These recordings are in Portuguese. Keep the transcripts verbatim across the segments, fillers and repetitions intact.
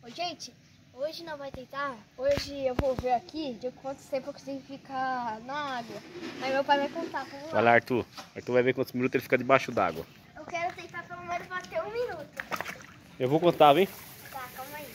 Ô, gente, hoje nós vamos tentar. Hoje eu vou ver aqui de quanto tempo eu consigo ficar na água. Aí meu pai vai contar. Vamos lá. Vai lá, Arthur. Arthur vai ver quantos minutos ele fica debaixo d'água. Eu quero tentar pelo menos bater um minuto. Eu vou contar, vem? Tá, calma aí.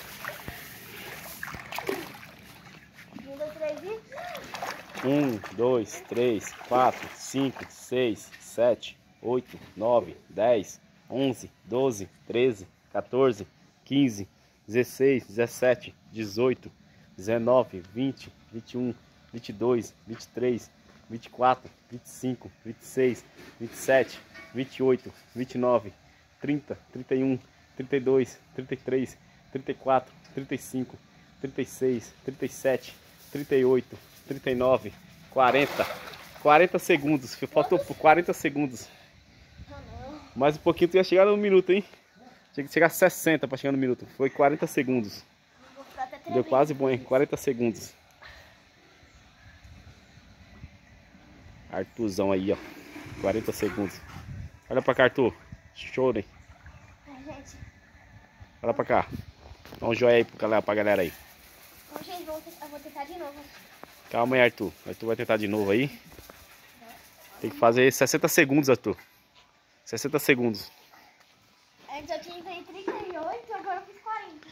Um, dois, três e... Um, dois, três, quatro, cinco, seis, sete, oito, nove, dez, onze, doze, treze, quatorze, quinze, dezesseis, dezessete, dezoito, dezenove, vinte, vinte e um, vinte e dois, vinte e três, vinte e quatro, vinte e cinco, vinte e seis, vinte e sete, vinte e oito, vinte e nove, trinta, trinta e um, trinta e dois, trinta e três, trinta e quatro, trinta e cinco, trinta e seis, trinta e sete, trinta e oito, trinta e nove, quarenta. quarenta segundos. Faltou quarenta segundos. Mais um pouquinho tu ia chegar no minuto, hein? Tinha que chegar a sessenta para chegar no minuto. Foi quarenta segundos. Deu quase bom, hein? quarenta segundos. Arthurzão aí, ó. quarenta segundos. Olha pra cá, Arthur. Choro, hein? Olha pra cá. Dá um joinha aí pra galera aí. Bom, gente, eu vou tentar de novo. Calma aí, Arthur. Arthur vai tentar de novo aí. Tem que fazer sessenta segundos, Arthur. sessenta segundos. Antes eu tinha trinta e oito, agora eu fiz quarenta.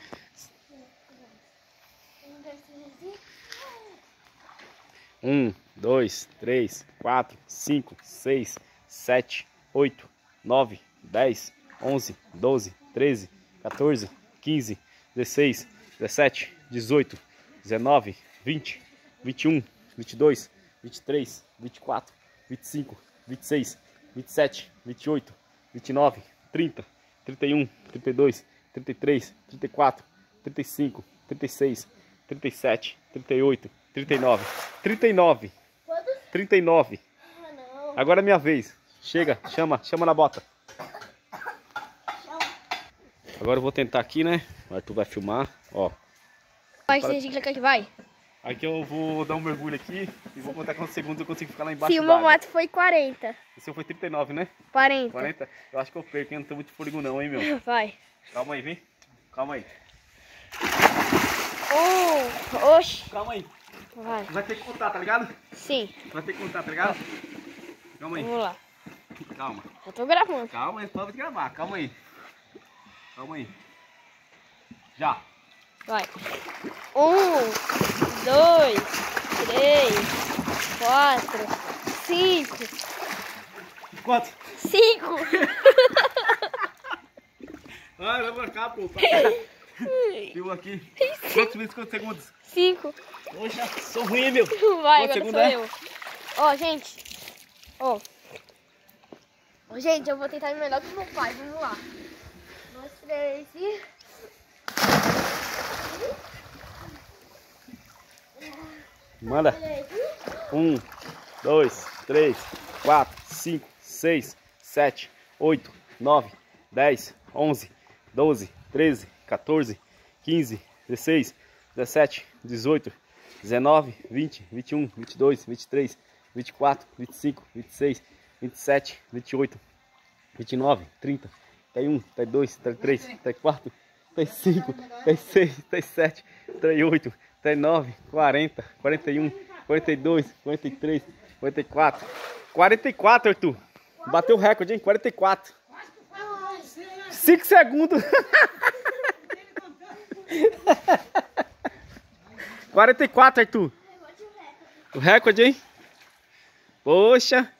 um, dois, três, quatro, cinco, seis, sete, oito, nove, dez, onze, doze, treze, quatorze, quinze, dezesseis, dezessete, dezoito, dezenove, vinte, vinte e um, vinte e dois, vinte e três, vinte e quatro, vinte e cinco, vinte e seis, vinte e sete, vinte e oito, vinte e nove, trinta, trinta e um, trinta e dois, trinta e três, trinta e quatro, trinta e cinco, trinta e seis, trinta e sete, trinta e oito, trinta e nove, trinta e nove, trinta e nove. Ah, não. Agora é minha vez. Chega, chama, chama na bota. Agora eu vou tentar aqui, né? O Arthur vai filmar, ó. Vai, a gente clica aqui, vai. Aqui eu vou dar um mergulho aqui e vou contar quantos segundos eu consigo ficar lá embaixo Sim, o d'água. meu mato foi quarenta. O seu foi trinta e nove, né? quarenta. quarenta? Eu acho que eu perco, hein? Não tô muito fôlego não, hein, meu? Vai. Calma aí, vem. Calma aí. Um, oxi. Calma aí. Vai. Vai ter que contar, tá ligado? Sim. Vai ter que contar, tá ligado? Calma aí. Vamos lá. Calma. Eu tô gravando. Calma aí, pode gravar. Calma aí. Calma aí. Já. Vai. Um, dois, três, quatro, cinco. Quanto? Cinco. Ah, vai marcar, pô. Viu aqui? Quantos minutos, quantos segundos? Cinco. Poxa, sou ruim, meu. Vai, Quanto agora segundo sou é? eu. Ó, gente. Ó. Ó, gente, eu vou tentar ir melhor que o meu pai. Vamos lá. Um, dois, três e... Manda. Um, dois, três, quatro, cinco, seis, sete, oito, nove, dez, onze, doze, treze, quatorze, quinze, dezesseis, dezessete, dezoito, dezenove, vinte, vinte e um, vinte e dois, vinte e três, vinte e quatro, vinte e cinco, vinte e seis, vinte e sete, vinte e oito, vinte e nove, trinta, trinta e um, trinta e dois, trinta e três, trinta e quatro, trinta e cinco, trinta e seis, trinta e sete, trinta e oito, trinta e nove, quarenta, quarenta e um, quarenta e dois, quarenta e três, quarenta e quatro, quarenta e quatro, Arthur. Bateu o recorde, hein? quarenta e quatro. cinco segundos. quarenta e quatro, Arthur. O recorde, hein? Poxa.